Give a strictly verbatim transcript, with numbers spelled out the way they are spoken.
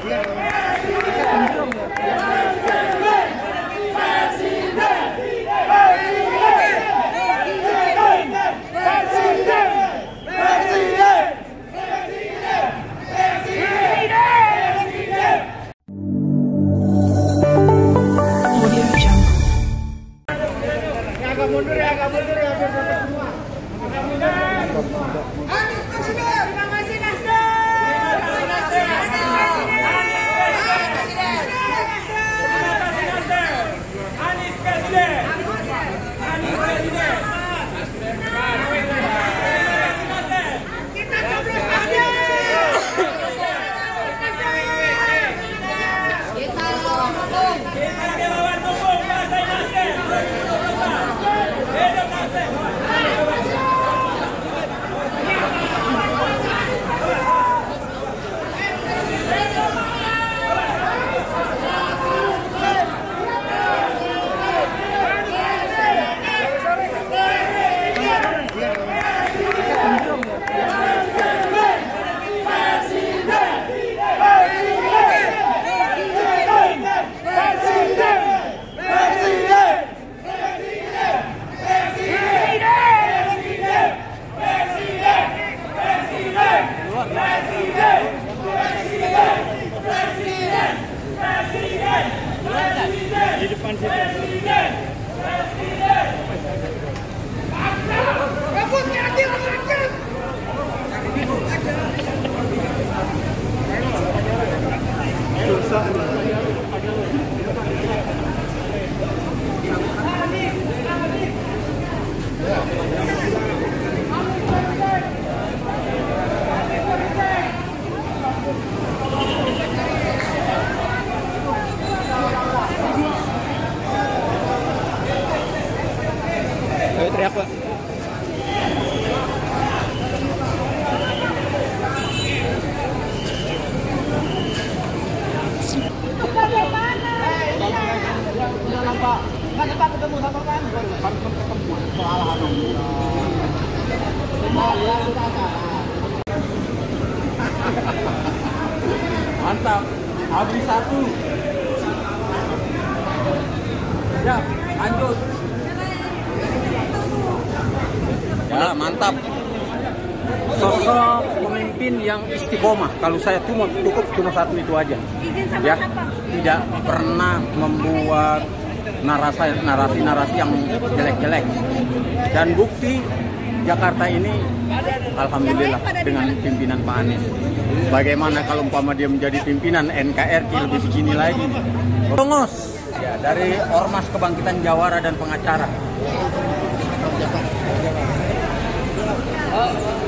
Agak mundur ya, agak mundur ya, biar dapat semua. Agak mundur. Anies Presiden. Terima kasih Nasdem. Terima kasih Nasdem. Anies Presiden. Anies Presiden. Kita coblos aja. Kita lawan hukum. Kita lawan hukum. Partai Nasdem. Di depan situ. Presiden. Presiden. Rambutnya adil, adil. Dosa. Ayo teriak Pak. Pak, kan kita ketemu sama kan, baru ketemu soal anu. Mantap, habis satu. Ya, lanjut. Ya, mantap. Sosok pemimpin yang istiqomah. Kalau saya cuma cukup cuma satu itu aja. Ya, tidak pernah membuat narasi-narasi yang jelek-jelek. Dan bukti Jakarta ini alhamdulillah dengan pimpinan Pak Anies. Bagaimana kalau umpama dia menjadi pimpinan N K R I lebih begini lagi? Tongos ya, dari Ormas Kebangkitan Jawara dan pengacara. Oh.